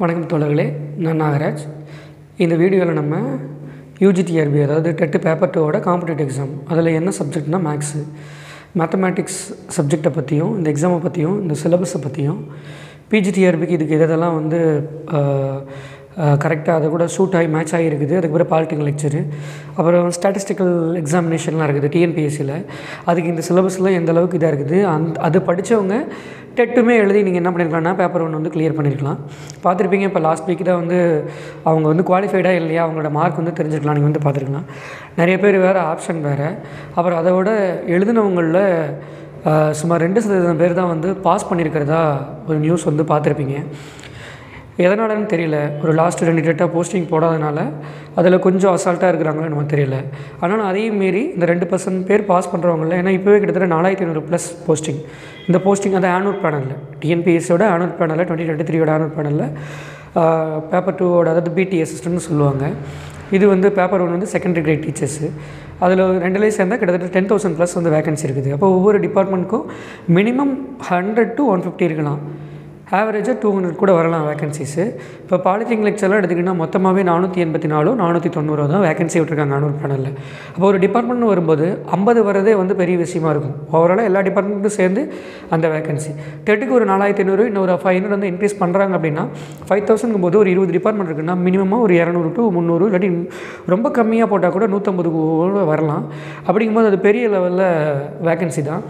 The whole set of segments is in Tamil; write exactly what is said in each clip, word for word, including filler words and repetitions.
வணக்கம் தோழர்களே, நான் நாகராஜ். இந்த வீடியோவில் நம்ம யூஜிடிஆர்பி அதாவது டெட் பேப்பர் டூவோட காம்படிட்டிவ் எக்ஸாம் அதில் என்ன சப்ஜெக்ட்னா மேக்ஸு மேத்தமேட்டிக்ஸ் சப்ஜெக்டை பற்றியும் இந்த எக்ஸாமை பற்றியும் இந்த சிலபஸை பற்றியும் பிஜிடிஆர்பிக்கு இதுக்கு இதெல்லாம் வந்து கரெக்டாக அதை கூட சூட் ஆகி மேட்ச் ஆகி இருக்குது. அதுக்கப்புறம் பாலிட்டிக்கல் லெக்சரு, அப்புறம் ஸ்டாட்டிஸ்டிக்கல் எக்ஸாமினேஷன்லாம் இருக்குது டிஎன்பிஎஸ்சியில். அதுக்கு இந்த சிலபஸ்லாம் எந்த அளவுக்கு இதாக இருக்குது, அந் அது படித்தவங்க டெட்டுமே எழுதி நீங்கள் என்ன பண்ணியிருக்கலாம்னா பேப்பர் ஒன்று வந்து கிளியர் பண்ணியிருக்கலாம். பார்த்துருப்பீங்க, இப்போ லாஸ்ட் வீக் தான் வந்து அவங்க வந்து குவாலிஃபைடாக இல்லையா அவங்களோட மார்க் வந்து தெரிஞ்சுக்கலாம். நீங்கள் வந்து பார்த்துருக்கலாம். நிறைய பேர் வேறு ஆப்ஷன் வேறு. அப்புறம் அதை விட எழுதினவங்களில் சுமார் ரெண்டு சதவீதம் பேர் தான் வந்து பாஸ் பண்ணியிருக்கிறதா ஒரு நியூஸ் வந்து பார்த்துருப்பீங்க. எதனாலன்னு தெரியல. ஒரு லாஸ்ட்டு ரெண்டு டேட்டாக போஸ்டிங் போடாதனால அதில் கொஞ்சம் அசால்ட்டாக இருக்கிறாங்களோன்னு நமக்கு தெரியல. ஆனால் அதையும் மீறி இந்த ரெண்டு பர்சன்ட் பேர் பாஸ் பண்ணுறவங்கள, ஏன்னா இப்போவே கிட்டத்தட்ட நாலாயிரத்தி ஐநூறு ப்ளஸ் போஸ்டிங். இந்த போஸ்டிங் அது ஆனுவல் பேனலில் டிஎன்பிஎஸ்சியோட ஆனுவல் பேனலில் டுவெண்ட்டி டுவெண்ட்டி த்ரீயோட ஆனுவல் பேனலில் பேப்பர் டூவோட அதாவது பிடி அசிஸ்டன்ட்னு சொல்லுவாங்க. இது வந்து பேப்பர் ஒன் வந்து செகண்டரி கிரேட் டீச்சர்ஸு. அதில் ரெண்டுலேயும் சேர்ந்தால் கிட்டத்தட்ட டென் தௌசண்ட் ப்ளஸ் வந்து வேகன்சி இருக்குது. அப்போ ஒவ்வொரு டிபார்ட்மெண்ட்டுக்கும் minimum hundred to one fifty இருக்கலாம். ஆவரேஜாக டூ ஹண்ட்ரட் கூட வரலாம் வேகன்சிஸு. இப்போ பாலிட்டிக் லெக்சர்லாம் எடுத்துக்கிட்டால் மொத்தமாகவே நானூற்றி எண்பத்தி நாலோ நானூற்றி தொண்ணூறோ தான் வேகன்சி விட்டுருக்காங்க ஆனுவல் பேனலில். அப்போ ஒரு டிபார்ட்மெண்ட்னு வரும்போது ஐம்பது வரதே வந்து பெரிய விஷயமா இருக்கும். ஓவராலாக எல்லா டிபார்ட்மெண்ட்டும் சேர்ந்து அந்த வேகன்சி டெட்டுக்கு ஒரு நாலாயிரத்தி ஐநூறு இன்னொரு ஃபைவ் ஹண்ட்ரட் வந்து இன்க்ரீஸ் பண்ணுறாங்க அப்படின்னா ஃபைவ் தௌசண்ட்க்கும் போது ஒரு இருபது டிபார்ட்மெண்ட் இருக்குன்னா மினிமமாக ஒரு இரநூறு டு முந்நூறு இல்லாட்டி ரொம்ப கம்மியாக போட்டால் கூட நூற்றம்பது வரலாம். அப்படிங்கும்போது அது பெரிய லெவலில் வேகன்சி தான்.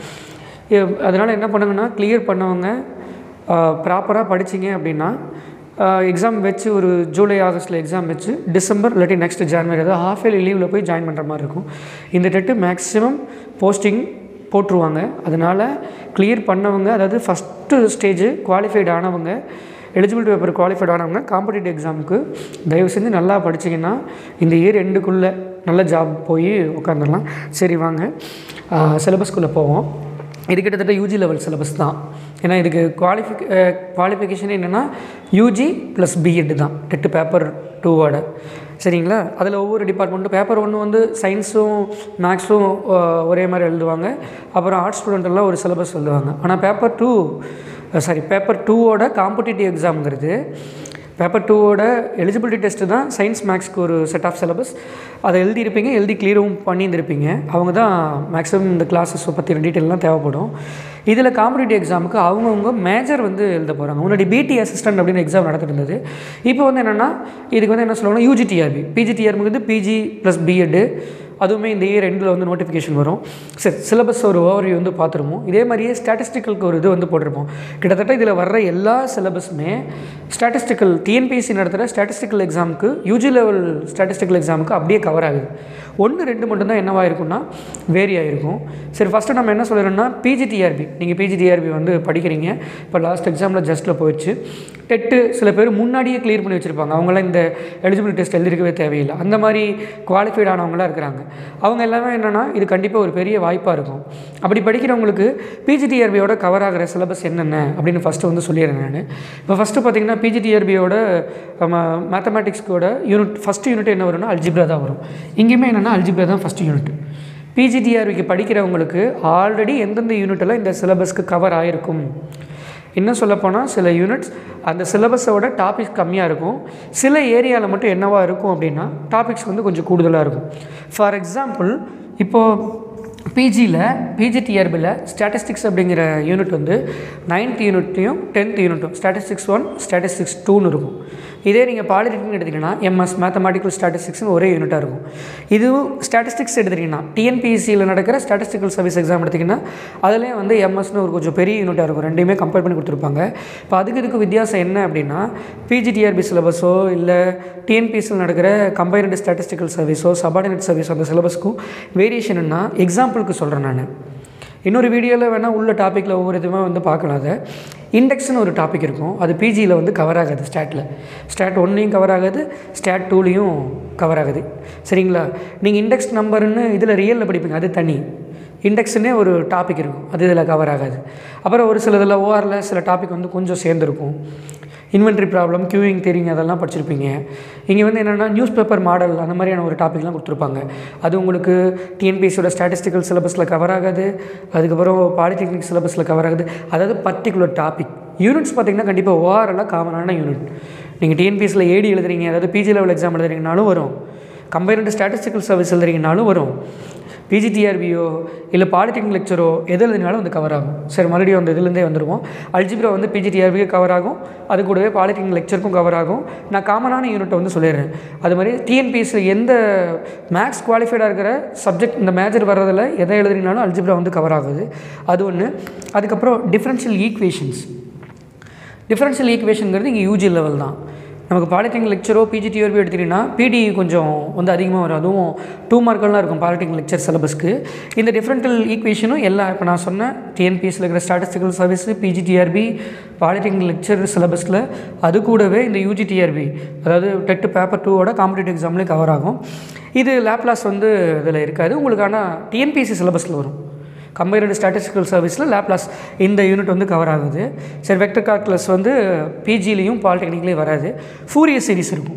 அதனால் என்ன பண்ணுங்கன்னா, கிளியர் பண்ணவங்க ப்ராப்பராக படிச்சிங்க அப்படின்னா எக்ஸாம் வச்சு ஒரு ஜூலை ஆகஸ்ட்டில் எக்ஸாம் வச்சு டிசம்பர் இல்லாட்டி நெக்ஸ்ட் ஜான்வரி அதாவது ஹாஃப் இயர்லி லீவில் போய் ஜாயின் பண்ணுற மாதிரி இருக்கும். இந்த டெட்டு மேக்ஸிமம் போஸ்டிங் போட்டுருவாங்க. அதனால் கிளியர் பண்ணவங்க, அதாவது ஃபஸ்ட்டு ஸ்டேஜு குவாலிஃபைடு ஆனவங்க, எலிஜிபிலிட்டி பேப்பர் குவாலிஃபைட் ஆனவங்க காம்படிட்டிவ் எக்ஸாமுக்கு தயவு செஞ்சு நல்லா படிச்சிங்கன்னா இந்த இயர் எண்டுக்குள்ளே நல்ல ஜாப் போய் உட்காந்துடலாம். சரி, வாங்க சிலபஸ்க்குள்ளே போவோம். இது கிட்டத்தட்ட யூஜி லெவல் சிலபஸ் தான். ஏன்னா இதுக்கு குவாலிஃபி குவாலிஃபிகேஷன் என்னென்னா யூஜி ப்ளஸ் பிஎட் தான் டெட்டு பேப்பர் டூவோட. சரிங்களா? அதில் ஒவ்வொரு டிபார்ட்மெண்ட்டும் பேப்பர் ஒன்று வந்து சயின்ஸும் மேக்ஸும் ஒரே மாதிரி எழுதுவாங்க. அப்புறம் ஆர்ட்ஸ் ஸ்டூடெண்ட்டெல்லாம் ஒரு சிலபஸ் எழுதுவாங்க. ஆனால் பேப்பர் டூ சாரி பேப்பர் டூவோட காம்படிட்டிவ் எக்ஸாமுங்கிறது பேப்பர் டூவோட எலிஜிபிலிட்டி டெஸ்ட்டு தான் சயின்ஸ் மேக்ஸ்க்கு ஒரு செட் ஆஃப் சிலபஸ். அதை எழுதியிருப்பீங்க, எழுதி கிளியரும் பண்ணியிருந்திருப்பீங்க. அவங்க தான் மேக்ஸிமம் இந்த கிளாஸஸ் பற்றி டீட்டெயிலாம் தேவைப்படும். இதில் காம்படிட்டிவ் எக்ஸாமுக்கு அவங்கவுங்க மேஜர் வந்து எழுத போகிறாங்க. முன்னாடி பிடி அசிஸ்டன்ட் அப்படின்னு எக்ஸாம் நடத்திட்டு இருந்தது. இப்போ வந்து என்னென்னா இதுக்கு வந்து என்ன சொல்லுவாங்கன்னா யூஜிடிஆர்பி பிஜிடிஆர்பி வந்து பிஜி ப்ளஸ் பிஎட்டு. அதுவுமே இந்த இயர் ரெண்டில் வந்து நோட்டிஃபிகேஷன் வரும். சரி, சிலபஸ் ஒரு ஓவர்வியூ வந்து பார்த்துருப்போம். இதே மாதிரியே ஸ்டாட்டிஸ்டிக்கலுக்கு ஒரு இது வந்து போட்டிருப்போம். கிட்டத்தட்ட இதில் வர்ற எல்லா சிலபஸுமே ஸ்டாட்டிஸ்டிக்கல் டிஎன்பிஎஸ்சி நடத்துகிற ஸ்டாட்டிஸ்டிக்கல் எக்ஸாமுக்கு யூஜி லெவல் ஸ்டாட்டிஸ்டிக்கல் எக்ஸாமுக்கு அப்படியே கவர் ஆகுது. ஒன்று ரெண்டு மட்டும்தான் என்னவாக இருக்குன்னா வேரி ஆகிருக்கும். சரி, ஃபஸ்ட்டு நம்ம என்ன சொல்கிறோன்னா பிஜிடிஆர்பி நீங்கள் பிஜிடிஆர்பி வந்து படிக்கிறீங்க. இப்போ லாஸ்ட் எக்ஸாமில் ஜஸ்ட்டில் போயிடுச்சு. டெட்டு சில பேர் முன்னாடியே கிளியர் பண்ணி வச்சுருப்பாங்க. அவங்களாம் இந்த எலிஜிபிலிட்டி டெஸ்ட் எழுதிருக்கவே தேவையில்லை. அந்த மாதிரி குவாலிஃபைட் ஆனவங்களாம் இருக்கிறாங்க. அவங்க எல்லாமே என்னென்னா இது கண்டிப்பாக ஒரு பெரிய வாய்ப்பாக இருக்கும். அப்படி படிக்கிறவங்களுக்கு பிஜிடிஆர்பியோட கவர் ஆகிற சிலபஸ் என்னென்ன அப்படின்னு ஃபஸ்ட்டு வந்து சொல்லிடுறேன் நான். இப்போ ஃபஸ்ட்டு பார்த்திங்கன்னா பிஜிடிஆர்பியோட மேத்தமேட்டிக்ஸ்க்கோட யூனிட் ஃபஸ்ட்டு யூனிட் என்ன வரும்னா அல்ஜிப்ரா தான் வரும். இங்கேயுமே என்னென்னா அல்ஜிப்ரா தான் ஃபஸ்ட்டு யூனிட். பிஜிடிஆர்பிக்கு படிக்கிறவங்களுக்கு ஆல்ரெடி எந்தெந்த யூனிட்டெல்லாம் இந்த சிலபஸ்க்கு கவர் ஆகிருக்கும். இன்னும் சொல்லப்போனால் சில யூனிட்ஸ் அந்த சிலபஸோட டாபிக்ஸ் கம்மியாக இருக்கும். சில ஏரியாவில் மட்டும் என்னவாக இருக்கும் அப்படின்னா டாபிக்ஸ் வந்து கொஞ்சம் கூடுதலாக இருக்கும். ஃபார் எக்ஸாம்பிள், இப்போது பிஜியில் பிஜிடிஆர்பியில் ஸ்டாட்டிஸ்டிக்ஸ் அப்படிங்கிற யூனிட் வந்து நைன்த் யூனிட்லையும் டென்த் யூனிட்டும் ஸ்டாட்டிஸ்டிக்ஸ் ஒன் ஸ்டாட்டிஸ்டிக்ஸ் டூன்னு இருக்கும். இதே நீங்கள் பாலிடெக்னிக் எடுத்திங்கன்னா எம்எஸ் மேத்தமேட்டிக்கல் ஸ்டாட்டிஸ்டிக்ஸ்னு ஒரே யூனிட்டாக இருக்கும். இதுவும் ஸ்டாட்டிஸ்டிக்ஸ் எடுத்துட்டிங்கன்னா டிஎன்பிஎஸ்சியில் நடக்கிற ஸ்டாட்டிஸ்டிக்கல் சர்வீஸ் எக்ஸாம் எடுத்திங்கன்னா அதிலே வந்து எம்எஸ்னு ஒரு கொஞ்சம் பெரிய யூனிட்டாக இருக்கும். ரெண்டையுமே கம்பேர் பண்ணி கொடுத்துருப்பாங்க. இப்போ அதுக்கு இதுக்கு வித்தியாசம் என்ன அப்படின்னா பிஜிடிஆர்பி சிலபஸோ இல்லை டிஎன்பிஎஸ்சியில் நடக்கிற கம்பைன்டு ஸ்டாட்டிஸ்டிக்கல் சர்வீஸோ சபார்டினேட் சர்வீஸ் அந்த சிலபஸ்க்கும் வேரியேஷன்னா எக்ஸாம்பிளுக்கு சொல்கிறேன் நான். இன்னொரு வீடியோவில் வேணால் உள்ள டாப்பிக்கில் ஒவ்வொரு இதுவுமே வந்து பார்க்கலாம். அதை இண்டெக்ஸ்னு ஒரு டாபிக் இருக்கும். அது பிஜியில் வந்து கவர் ஆகாது. ஸ்டாட்டில் ஸ்டாட் ஒன்லையும் கவர் ஆகாது, ஸ்டாட் டூலையும் கவர் ஆகுது. சரிங்களா? நீங்கள் இண்டெக்ஸ் நம்பர்னு இதில் ரியலில் படிப்பீங்க, அது தனி. இண்டெக்ஸ்னே ஒரு டாபிக் இருக்கும், அது இதில் கவர் ஆகாது. அப்புறம் ஒரு சில இதில் ஓஆரில் சில டாபிக் வந்து கொஞ்சம் சேர்ந்துருக்கும். இன்வென்ட்ரி ப்ராப்ளம், கியூயிங் தெரியுங்க, அதெல்லாம் படிச்சிருப்பீங்க. இங்கே வந்து என்னென்னா நியூஸ் பேப்பர் மாடல் அந்த மாதிரியான ஒரு டாப்பிக்லாம் கொடுத்துருப்பாங்க. அது உங்களுக்கு டிஎன்பிஎஸ்சியோட ஸ்டாட்டிஸ்டிக்கல் சிலபஸில் கவர் ஆகாது. அதுக்கப்புறம் பாலிடெக்னிக் சிலபஸில் கவர் ஆகுது. அதாவது பர்டிகுலர் டாபிக் யூனிட்ஸ் பார்த்திங்கன்னா கண்டிப்பாக ஓஆர்எல்லாம் காமனான யூனிட். நீங்கள் டிஎன்பிஎஸ்சியில் ஏடி எழுதுறீங்க, அதாவது பிஜி லெவல் எக்ஸாம் எழுதுறீங்கனாலும் வரும். கம்பைன்டு ஸ்டாட்டிஸ்டிக்கல் சர்வீஸ் எழுதுறீங்கனாலும் வரும். பிஜிடிஆர்பியோ இல்லை பாலிடெக்னிக் லெக்சரோ எது எழுதினாலும் வந்து கவர் ஆகும். சரி, மறுபடியும் அந்த இதுலேருந்தே வந்துடுவோம். அல்ஜிப்ரா வந்து பிஜிடிஆர்பிக்கு கவர் ஆகும், அது கூடவே பாலிடெக்னிக் லெக்சருக்கும் கவர் ஆகும். நான் காமனான யூனிட்டை வந்து சொல்லிடுறேன். அது மாதிரி டிஎன்பிஎஸ்சியில் எந்த மேக்ஸ் குவாலிஃபைடாக இருக்கிற சப்ஜெக்ட் இந்த மேஜர் வர்றதில் எதை எழுதுறீங்கனாலும் அல்ஜிப்ரா வந்து கவர் ஆகுது. அது ஒன்று. அதுக்கப்புறம் டிஃப்ரென்ஷியல் ஈக்குவேஷன்ஸ். டிஃப்ரென்ஷியல் ஈக்குவேஷனுங்கிறது இங்கே யூஜி லெவல் தான். நமக்கு பாலிடெக்னிக் லெக்சரோ பிஜிடிஆர்பி எடுத்துக்கிட்டிங்கன்னா பிடி கொஞ்சம் வந்து அதிகமாக வரும். அதுவும் டூ மார்க்கெல்லாம் இருக்கும் பாலிடெக்னிக் லெக்சர் சிலபஸ்க்கு. இந்த டிஃப்ரென்ஷியல் ஈக்குவேஷனும் எல்லா இப்போ நான் சொன்ன டிஎன்பிஎஸ்சியில் இருக்கிற statistical service, PG TRB, polytechnic lecturer சிலபஸில் அது கூடவே இந்த யூஜிடிஆர்பி அதாவது டெட் பேப்பர் டூவோட காம்படிட்டிவ் எக்ஸாம்லேயே கவர் ஆகும். இது லேப்லாஸ் வந்து இதில் இருக்காது உங்களுக்கு, ஆனால் டிஎன்பிஎஸ்சி சிலபஸில் வரும். கம்பைன்டு ஸ்டாட்டிஸ்டிக்கல் சர்வீஸில் லேப்லாஸ் இந்த யூனிட் வந்து கவர் ஆகுது. சரி, வெக்டர் கால்குலஸ் வந்து பிஜிலையும் பாலிடெக்னிக்லேயும் வராது. ஃபூரியர் சீரிஸ் இருக்கும்.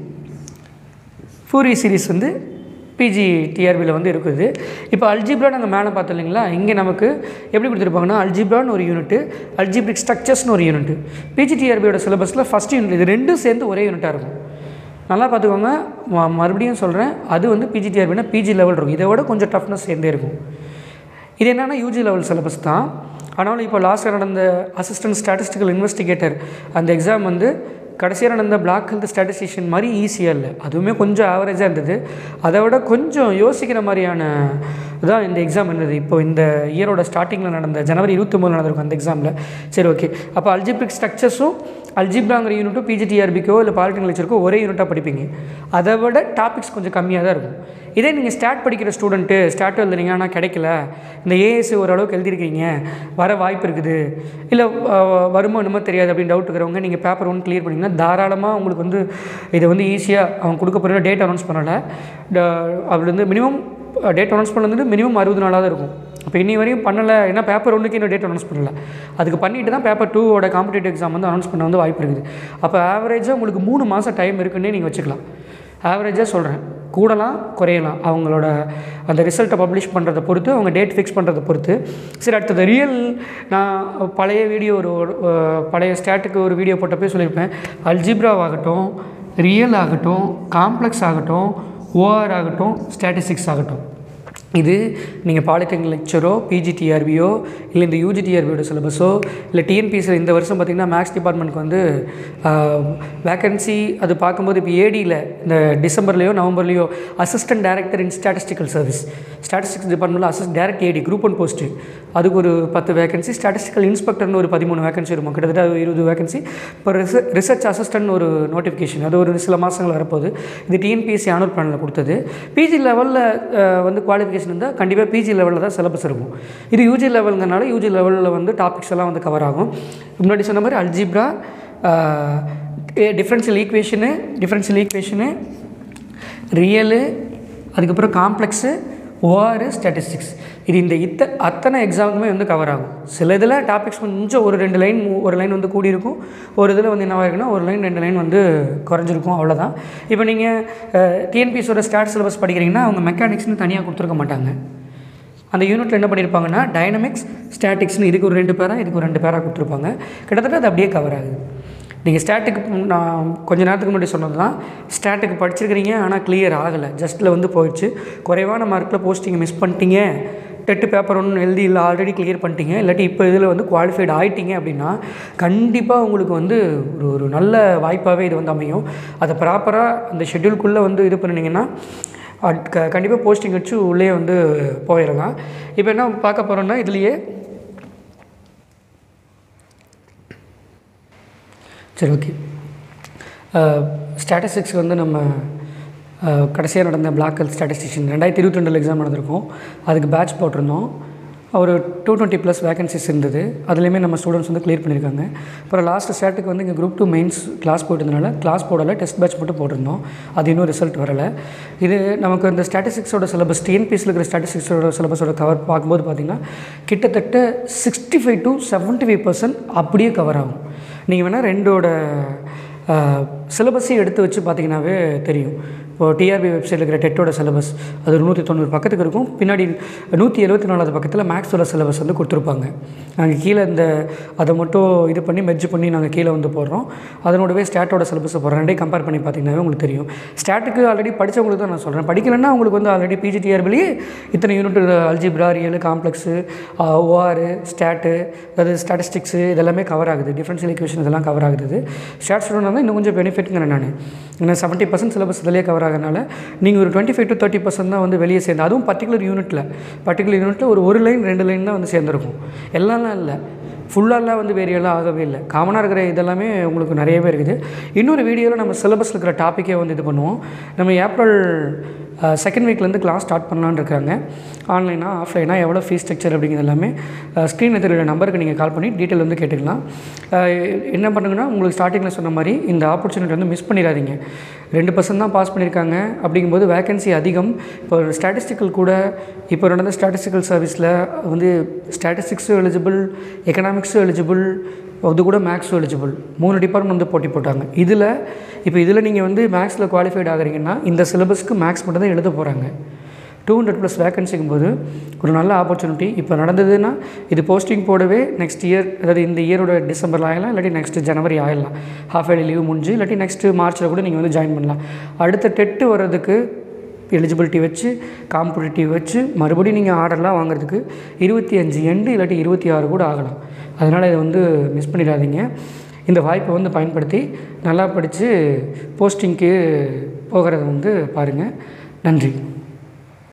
ஃபூரியர் சீரிஸ் வந்து பிஜி டிஆர்பியில் வந்து இருக்குது. இப்போ அல்ஜிப்ரா நாங்கள் மேலே பார்த்தோம் இல்லைங்களா, இங்கே நமக்கு எப்படி கொடுத்துருப்பாங்கன்னா அல்ஜிப்ரான்னு ஒரு யூனிட்டு, அல்ஜிப்ரிக் ஸ்ட்ரக்சர்ஸ்னு ஒரு யூனிட்டு. பிஜி டிஆர்பியோட சிலபஸில் ஃபஸ்ட் யூனிட் இது ரெண்டும் சேர்ந்து ஒரே யூனிட்டாக இருக்கும். நல்லா பார்த்துக்கோங்க, மறுபடியும் சொல்கிறேன், அது வந்து பிஜி டிஆர்பினா பிஜி லெவல் இருக்கும். இதை விட கொஞ்சம் டஃப்னஸ் சேர்ந்தே இருக்கும். இது என்னென்னா யூஜி லெவல் சிலபஸ் தான். ஆனாலும் இப்போ லாஸ்ட்டில் நடந்த அசிஸ்டன்ட் ஸ்டாட்டிஸ்டிக்கல் இன்வெஸ்டிகேட்டர் அந்த எக்ஸாம் வந்து கடைசியாக நடந்த பிளாக் ஹெல்த் ஸ்டாட்டிஸ்டிஷியன் மாதிரி ஈஸியாக இல்லை, அதுவுமே கொஞ்சம் ஆவரேஜாக இருந்தது. அதை விட கொஞ்சம் யோசிக்கிற மாதிரியான தான் இந்த எக்ஸாம் இருந்தது. இப்போ இந்த இயரோட ஸ்டார்டிங்கில் நடந்த ஜனவரி இருபத்தொம்பது நடந்திருக்கும் அந்த எக்ஸாமில். சரி, ஓகே. அப்போ அல்ஜிப்ரிக் ஸ்ட்ரக்சர்ஸும் அல்ஜிப்ராங்கிற யூனிட்டும் பிஜிடிஆர்பிக்கோ இல்லை பாலிடெக்னிக் லெக்சருக்கோ ஒரே யூனிட்டாக படிப்பீங்க. அதை விட டாபிக்ஸ் கொஞ்சம் கம்மியாக தான் இருக்கும். இதே நீங்கள் ஸ்டாட் படிக்கிற ஸ்டூடெண்ட்டு ஸ்டாட் எழுதுறீங்க ஆனால் கிடைக்கல, இந்த ஏஎஸ்சி ஓரளவுக்கு எழுதிருக்கீங்க, வர வாய்ப்பு இருக்குது, இல்லை வருமோ என்னமோ தெரியாது அப்படின்னு டவுட் இருக்கிறவங்க நீங்கள் பேப்பர் ஒன்று கிளியர் பண்ணிங்கன்னா தாராளமாக உங்களுக்கு வந்து இதை வந்து ஈஸியாக அவங்க கொடுக்க போகிற டேட் அனௌன்ஸ் பண்ணலை. அப்படி வந்து மினிமம் டேட் அனௌன்ஸ் பண்ணது மினிமம் அறுபது நாளாக தான் இருக்கும். இப்போ இன்னி வரையும் பண்ணலை, ஏன்னா பேப்பர் ஒன்றுக்கு இன்னும் டேட் அனௌன்ஸ் பண்ணலை. அதுக்கு பண்ணிவிட்டு தான் பேப்பர் டூவோட காம்படிட்டிவ் எக்ஸாம் வந்து அனௌன்ஸ் பண்ண வந்து வாய்ப்பு இருக்குது. அப்போ ஆவரேஜாக உங்களுக்கு மூணு மாதம் டைம் இருக்குன்னே நீங்கள் வச்சுக்கலாம். ஆவரேஜாக சொல்கிறேன், கூடலாம் குறையலாம் அவங்களோட அந்த ரிசல்ட்டை பப்ளிஷ் பண்ணுறதை பொறுத்து, அவங்க டேட் ஃபிக்ஸ் பண்ணுறதை பொறுத்து. சரி, அடுத்தது ரியல். நான் பழைய வீடியோ ஒரு பழைய ஸ்டாட்டுக்கு ஒரு வீடியோ போட்டப்போ சொல்லியிருப்பேன், அல்ஜிப்ரா ஆகட்டும், ரியல் ஆகட்டும், காம்ப்ளெக்ஸ் ஆகட்டும், ஓஆர் ஆகட்டும், ஸ்டாட்டிஸ்டிக்ஸ் ஆகட்டும், இது நீங்கள் பாலிடெக்னிக் லெக்சரோ பிஜிடிஆர்பியோ இல்லை இந்த யூஜிடிஆர்பியோட சிலபஸோ இல்லை டிஎன்பிஎஸ்சியில் இந்த வருஷம் பார்த்திங்கன்னா மேக்ஸ் டிபார்ட்மெண்ட்க்கு வந்து வேக்கன்சி அது பார்க்கும்போது இப்போ ஏடியில் இந்த டிசம்பர்லேயோ நவம்பர்லேயோ assistant director in statistical service, statistics டிபார்ட்மெண்ட்டில் assist direct AD group one post, அதுக்கு ஒரு பத்து வேகன்சி, ஸ்டாட்டிஸ்டிக்கல் இன்ஸ்பெக்டர்னு ஒரு பதிமூணு வேகன்சி இருக்கும், கிட்டத்தட்ட இருபது வேகன்சி. இப்போ ரிச ரிசர்ச் அசிஸ்டன்ட் ஒரு நோட்டிஃபிகேஷன், அது ஒரு சில மாதங்கள் வரப்போகுது. இது டிஎன்பிஎஸ்சி ஆனுவல் பிளானில் கொடுத்தது. பிஜி லெவலில் வந்து குவாலிஃபிகேஷன் இருந்தால் கண்டிப்பாக பிஜி லெவலில் தான் சிலபஸ் இருக்கும். இது யூஜி லெவலுங்கிறனால யூஜி லெவலில் வந்து டாபிக்ஸ் எல்லாம் வந்து கவர் ஆகும். முன்னாடி சொன்ன மாதிரி algebra, differential equation differential equation real, அதுக்கப்புறம் காம்ப்ளெக்ஸு, ஓஆர், ஸ்டாட்டிஸ்டிக்ஸ், இது இந்த இத்த அத்தனை எக்ஸாமுக்குமே வந்து கவர் ஆகும். சில இதில் டாபிக்ஸ் கொஞ்சம் ஒரு ரெண்டு லைன் ஒரு லைன் வந்து கூடியிருக்கும், ஒரு இதில் வந்து என்னவாக இருக்குன்னா ஒரு லைன் ரெண்டு லைன் வந்து குறைஞ்சிருக்கும், அவ்வளோதான். இப்போ நீங்கள் டிஎன்பிஎஸோட ஸ்டாட் சிலபஸ் படிக்கிறீங்கன்னா அவங்க மெக்கானிக்ஸ்னு தனியாக கொடுத்துருக்க மாட்டாங்க. அந்த யூனிட்டில் என்ன பண்ணியிருப்பாங்கன்னா டைனமிக்ஸ், ஸ்டாட்டிக்ஸ்னு இதுக்கு ஒரு ரெண்டு பேராக இதுக்கு ஒரு ரெண்டு பேராக கொடுத்துருப்பாங்க. கிட்டத்தட்ட அது அப்படியே கவர் ஆகுது. நீங்கள் ஸ்டாட்டுக்கு நான் கொஞ்சம் நேரத்துக்கு முன்னாடி சொன்னது தான், ஸ்டாட்டுக்கு படிச்சிருக்கிறீங்க ஆனால் கிளியர் ஆகலை, ஜஸ்ட்டில் வந்து போயிடுச்சு, குறைவான மார்க்கில் போஸ்டிங்கை மிஸ் பண்ணிட்டீங்க, டெட்டு பேப்பர் ஒன்று எழுதி இல்லை ஆல்ரெடி கிளியர் பண்ணிட்டீங்க, இல்லாட்டி இப்போ இதில் வந்து குவாலிஃபைடு ஆகிட்டீங்க அப்படின்னா கண்டிப்பாக உங்களுக்கு வந்து ஒரு ஒரு நல்ல வாய்ப்பாகவே இது வந்து அமையும். அதை ப்ராப்பராக அந்த ஷெட்யூல்குள்ளே வந்து இது பண்ணிங்கன்னா க கண்டிப்பாக போஸ்டிங் வச்சு உள்ளே வந்து போயிடலாம். இப்போ என்ன பார்க்க போகிறோன்னா இதுலேயே சரி, ஓகே. ஸ்டாட்டிஸ்டிக்ஸ் வந்து நம்ம கடைசியாக நடந்த பிளாக் ஹெல்த் ஸ்டாட்டிஸ்டிஷியன் ரெண்டாயிரத்தி இருபத்தி ரெண்டில் எக்ஸாம் நடந்திருக்கும். அதுக்கு பேட்ச் போட்டிருந்தோம். ஒரு டூ டுவெண்ட்டி ப்ளஸ் வேகன்சிஸ் இருந்தது. அதுலேயுமே நம்ம ஸ்டூடெண்ட்ஸ் வந்து கிளியர் பண்ணியிருக்காங்க. அப்புறம் லாஸ்ட் ஸ்டாட்டுக்கு வந்து இங்கே குரூப் டூ மெயின்ஸ் கிளாஸ் போயிட்டதுனால கிளாஸ் போடலை, டெஸ்ட் பேட்ச் மட்டும் போட்டிருந்தோம். அது இன்னும் ரிசல்ட் வரலை. இது நமக்கு இந்த ஸ்டாட்டிஸ்டிக்ஸோட சிலபஸ், டிஎன்பிஎஸ்சியில் இருக்கிற ஸ்டாட்டிஸ்டிக்ஸோட சிலபஸோட கவர் பார்க்கும்போது பார்த்திங்கன்னா கிட்டத்தட்ட sixty five to seventy five percent அப்படியே கவர் ஆகும். நீங்கள் வேணால் ரெண்டோட சிலபஸையும் எடுத்து வச்சு பார்த்திங்கனாவே தெரியும். இப்போது டிஆர்பி வெப்சைட்டில் இருக்கிற டெட்டோட சிலபஸ் அது நூற்றி தொண்ணூறு பக்கத்துக்கு இருக்கும். பின்னாடி நூற்றி எழுபத்தி நாலாவது பக்கத்தில் மேக்ஸோட சிலபஸ் வந்து கொடுத்துருப்பாங்க. நாங்கள் கீழே இந்த அதை மட்டும் இது பண்ணி மெர்ஜ் பண்ணி நாங்கள் கீழே வந்து போடுறோம். அதனோடவே ஸ்டாட்டோட சிலபஸை போடுறோம். ரெண்டையும் கம்பேர் பண்ணி பார்த்திங்கனாவே உங்களுக்கு தெரியும். ஸ்டாட்டுக்கு ஆல்ரெடி படித்தவங்களுக்கு தான் நான் சொல்கிறேன். படிக்கலைன்னா உங்களுக்கு வந்து ஆல்ரெடி பிஜிடிஆர்பிலேயே இத்தனை unit algebra, real, complex, OR, stat, அதாவது ஸ்டாட்டிஸ்டிக்ஸு இதெல்லாமே கவர் ஆகுது. டிஃபரன்ஷியல் ஈக்குவேஷன் இதெல்லாம் கவர் ஆகுது. ஸ்டாட் ஸ்டூடெண்ட் தான் இன்னும் கொஞ்சம் பெனிஃபிட்ங்கிறேன் நான். ஏன்னா செவன்ட்டி பர்சன்ட் சிலபஸ் இதிலே கவர் ஆகிறனால நீங்கள் ஒரு twenty five to thirty percent தான் வந்து வெளியே சேர்ந்து, அதுவும் பர்டிகுலர் யூனிட்டில் பர்டிகுலர் யூனிட்டில் ஒரு ஒரு லைன் ரெண்டு லைன் தான் வந்து சேர்ந்துருக்கும். எல்லாம்லாம் இல்லை, ஃபுல்லாலாம் வந்து வேரியெல்லாம் ஆகவே இல்லை. காமனாக இருக்கிற இதெல்லாமே உங்களுக்கு நிறையவே இருக்குது. இன்னொரு வீடியோவில் நம்ம சிலபஸில் இருக்கிற டாப்பிக்கே வந்து இது பண்ணுவோம். நம்ம ஏப்ரல் செகண்ட் வீக்லேருந்து கிளாஸ் ஸ்டார்ட் பண்ணலான்னு இருக்காங்க. ஆன்லைனாக ஆஃப்லைனாக எவ்வளோ ஃபீஸ் ஸ்ட்ரக்சர் அப்படிங்கிறது எல்லாமே ஸ்க்ரீனில் தெரியுற நம்பருக்கு நீங்கள் கால் பண்ணி டீட்டெயில் வந்து கேட்டுக்கலாம். என்ன பண்ணுங்கன்னா, உங்களுக்கு ஸ்டார்டிங்கில் சொன்ன மாதிரி இந்த ஆப்பர்ச்சுனிட்டி வந்து மிஸ் பண்ணிடாதீங்க. ரெண்டு பர்சன்ட் தான் பாஸ் பண்ணியிருக்காங்க. அப்படிங்கும்போது வேகன்சி அதிகம். இப்போ ஸ்டாட்டிஸ்டிக்கல் கூட இப்போ நடந்த ஸ்டாட்டிஸ்டிக்கல் சர்வீஸில் வந்து ஸ்டாட்டிஸ்டிக்ஸும் எலிஜிபிள், எக்கனாமிக்ஸும் எலிஜிபிள், அது கூட மேக்ஸும் எலிஜிபிள், மூணு டிபார்ட்மெண்ட் வந்து போட்டி போட்டாங்க. இதில் இப்போ இதில் நீங்கள் வந்து மேக்ஸில் குவாலிஃபைட் ஆகிறீங்கன்னா இந்த சிலபஸ்க்கு மேக்ஸ் மட்டும் தான் எழுத போகிறாங்க. டூ ஹண்ட்ரட் ப்ளஸ் வேகன்சிக்கும் போது ஒரு நல்ல ஆப்பர்ச்சுனிட்டி இப்போ நடந்ததுன்னா இது போஸ்டிங் போடவே நெக்ஸ்ட் இயர், அதாவது இந்த இயரோட டிசம்பரில் ஆகலாம், இல்லாட்டி நெக்ஸ்ட் ஜனவரி ஆகிடலாம். ஹாஃப் இயர்லி லீவ் முடிஞ்சு, இல்லாட்டி நெக்ஸ்ட்டு மார்ச்சில் கூட நீங்கள் வந்து ஜாயின் பண்ணலாம். அடுத்த டெட்டு வர்றதுக்கு எலிஜிபிலிட்டி வச்சு காம்படிட்டிவ் வச்சு மறுபடியும் நீங்கள் ஆர்டர்லாம் வாங்குறதுக்கு இருபத்தி அஞ்சு எண்டு இல்லாட்டி இருபத்தி ஆறு கூட ஆகலாம். அதனால் இதை வந்து மிஸ் பண்ணிடாதீங்க. இந்த வாய்ப்பை வந்து பயன்படுத்தி நல்லா படித்து போஸ்டிங்க்கு போகிறத வந்து பாருங்கள். நன்றி.